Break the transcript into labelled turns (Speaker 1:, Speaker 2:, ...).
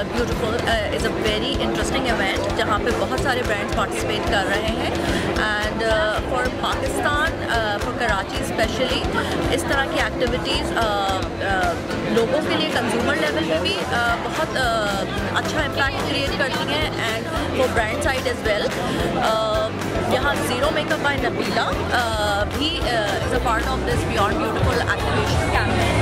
Speaker 1: Beautiful is a very interesting event जहाँ पे बहुत सारे ब्रांड्स पार्टिसिपेट कर रहे हैं and for Pakistan, for Karachi specially इस तरह की एक्टिविटीज़ लोगों के लिए कंज्यूमर लेवल पे भी बहुत अच्छा इम्पैक्ट क्रिएट करती हैं and for brand side as well. यहाँ ज़ीरो मेकअप बाय नबीला भी is a part of this beyond beautiful activation campaign.